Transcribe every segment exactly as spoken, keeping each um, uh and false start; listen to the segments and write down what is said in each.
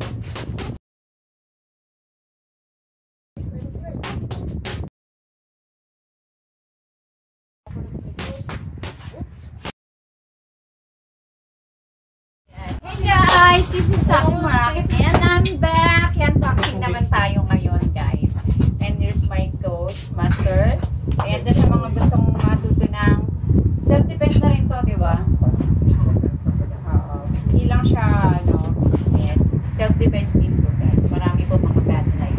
Guys, this is Saki Market and I'm back. Unboxing naman tayo ngayon, guys. And there's my coach, master. And sa mga gustong matuto ng self-defense na rin to, di ba? Oo. Hindi lang siya, ano, yes, self-defense din to, guys. Marami po mga bad life.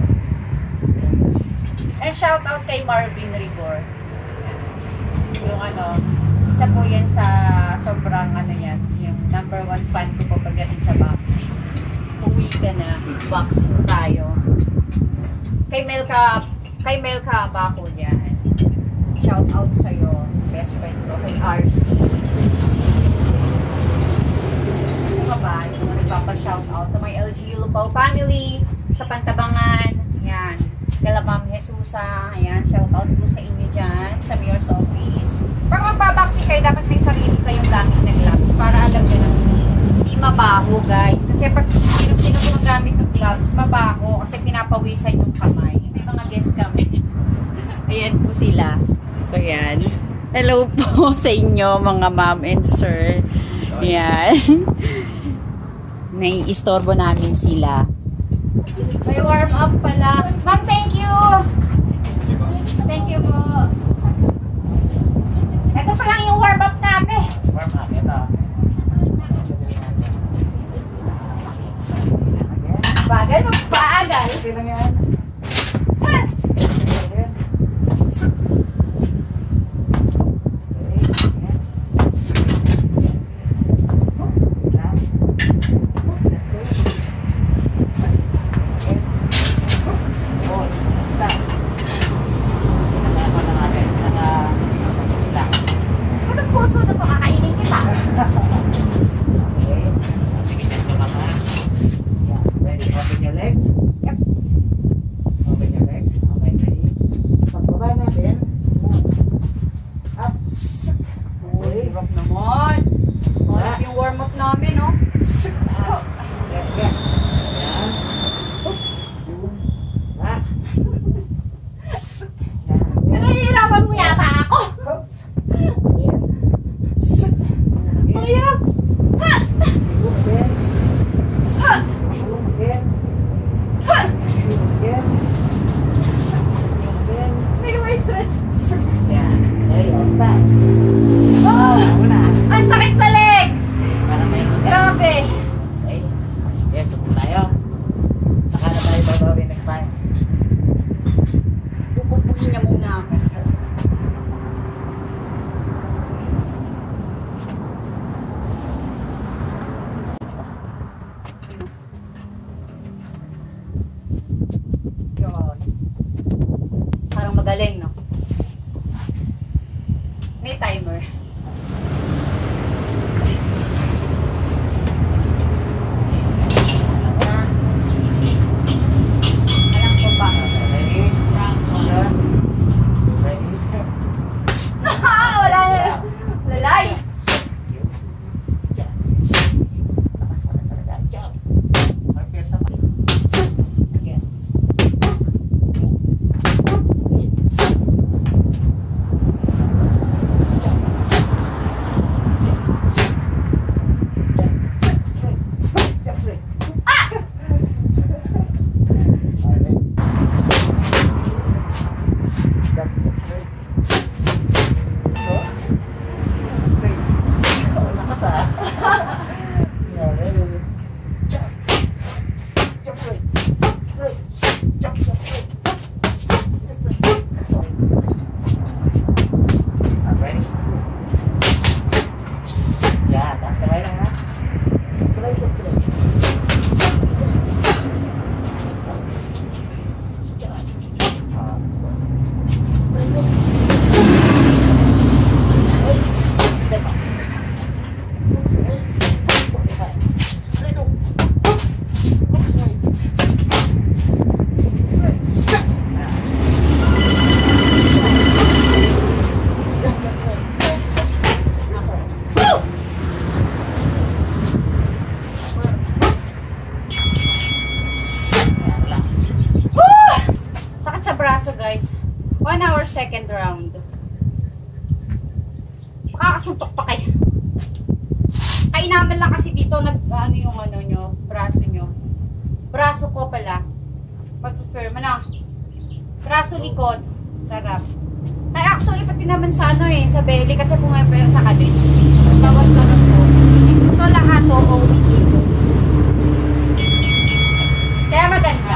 And shout out kay Marvin Rigor. Yung ano, isa po yan sa sobrang ano yan, yung number one fan ko po pagdating sa boxing. Uwi ka na, boxing tayo. Kay Melka, kay Melka Bako yan. Shout out sa'yo, best friend ko, kay R C. Ano ka ba? Yung nagpapa-shout out to my L G U Lupao family, sa Pantabangan, yan. Kala Ma'am Jesusa, ayan, shout out po sa inyo dyan, sa Mayor's Office. Pag magbaboxing kayo, dapat may sarili kayong gamit na gloves para alam nyo na hindi mabaho, guys. Kasi pag sino-sino po ang gamit ng gloves, mabaho kasi pinapawisan yung kamay. May mga guest kami. Ayan po sila. Ayan. Hello po sa inyo, mga ma'am and sir. Ayan. Nai-istorbo namin sila. May warm up pala. Ma'am, thank you! Thank you po. Ito pa lang yung warm up namin. Warm up, ito. Bagal, magpaagal. Ito lang yan. Saan? braso guys. One hour second round. Makakasuntok pa kayo. Kainaman lang kasi dito nag ano yung ano nyo, braso nyo. Braso ko pala. Pag-firm na. Braso likod. Sarap. Ay actually pati naman sa ano eh, sa belly kasi pumapera sa kadit. Tawag ka na po. So lahat to O B E po. Kaya maganda.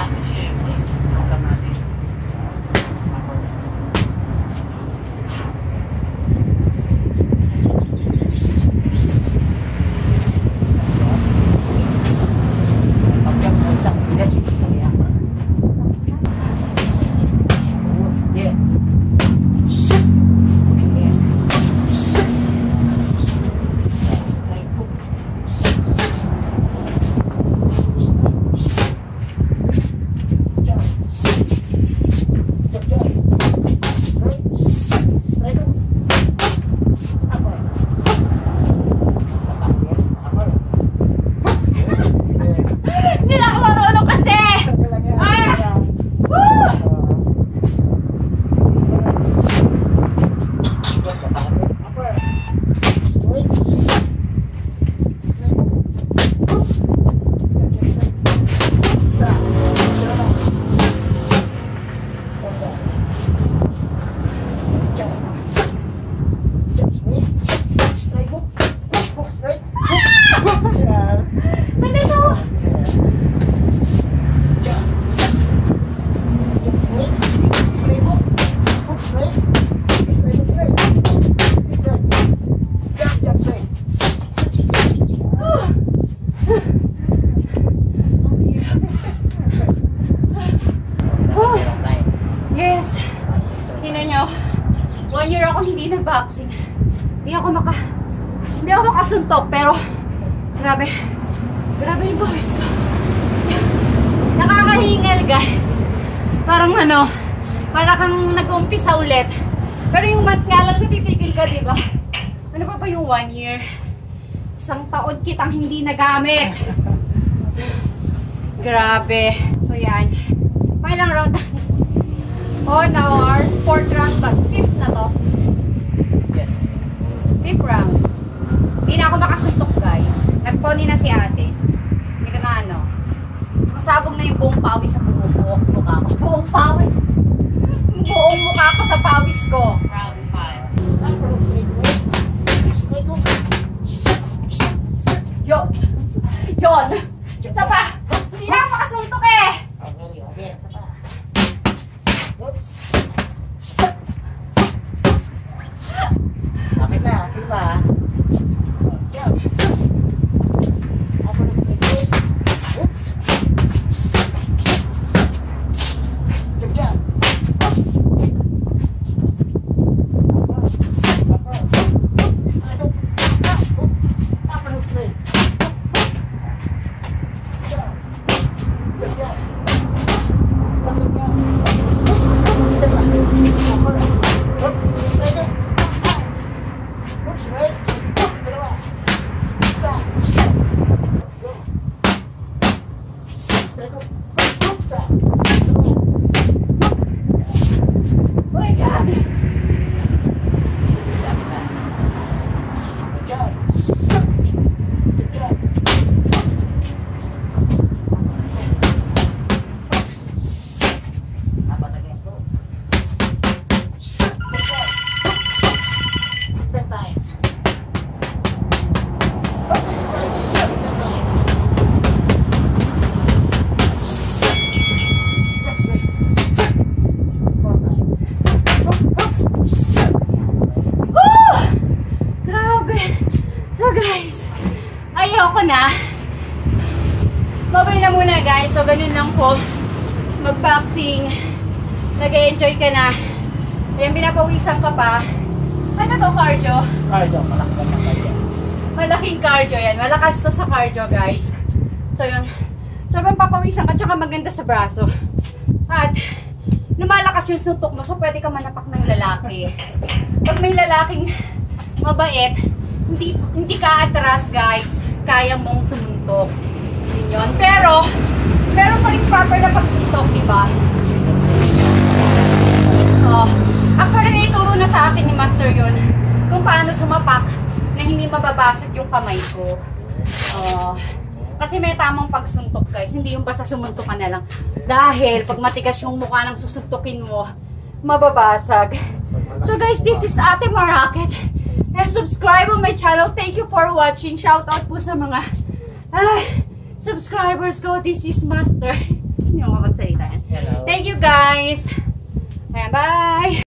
One year ako hindi na boxing. Hindi ako maka hindi ako makasuntok pero grabe. Grabe yung boses ko. Nakakahingal guys. Parang ano, para kang nag-umpisa ulit. Pero yung mat nga lang natitigil ka, di ba? Ano pa ba yung one year? Isang taon kitang hindi nagamit. Grabe. So yan. Pailang round. On our fourth round ba? Fifth na to? Yes. Fifth round. Hindi na ako makasuntok guys. Nagponi na si ate. Hindi ka na ano. Masabog na yung buong pawis sa buong mukha ko. Buong pawis. Buong mukha ko sa pawis ko. Round five. Yun. Yun. Isa pa. Hindi na ako makasuntok eh. Okay, okay. Isa pa. Oops. Kapit na, sige ba? Oops. Good job. Ayoko na. Babay na muna guys. So ganun lang po. Mag-boxing. Nag-enjoy ka na. Ayan, pinapawisan ka pa. Ano to, cardio? Cardio, malaking cardio. Malaking cardio yan. Malakas to sa cardio guys. So yun. Sobrang papawisan ka tsaka maganda sa braso. At lumalakas yung suntok mo. So pwede ka manapak ng lalaki. Pag may lalaking mabait, hindi, hindi ka atras guys. Kaya mong sumuntok. Yun. Pero, meron pa rin proper na pagsuntok, diba? Oh, actually, naituro na sa akin ni Master yun kung paano sumapak na hindi mababasag yung kamay ko. Oh, kasi may tamang pagsuntok guys, hindi yung basta sumuntok ka na lang. Dahil pag matigas yung mukha ng susuntokin mo, mababasag. So guys, this is Ate Maraket. And subscribe on my channel. Thank you for watching. Shout out po sa mga ah, subscribers ko. This is Master. Hindi mo makapagsalita yan. Thank you guys. Ayan, bye!